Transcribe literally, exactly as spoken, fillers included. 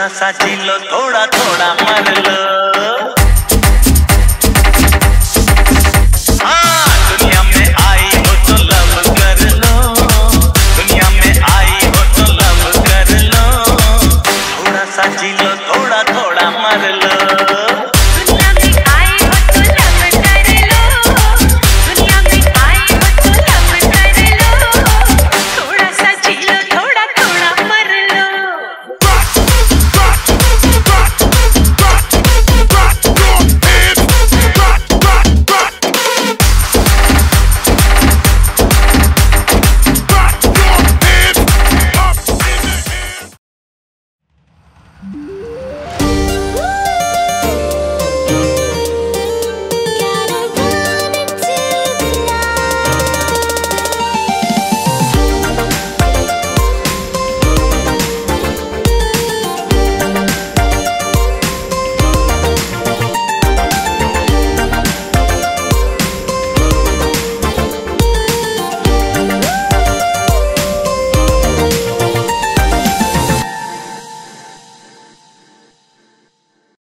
थोड़ा सा जी लो, थोड़ा थोड़ा मर लो। हाँ, दुनिया में आई हो तो लव कर लो, दुनिया में आई हो तो लव कर लो। थोड़ा सा जी लो, थोड़ा थोड़ा मर लो।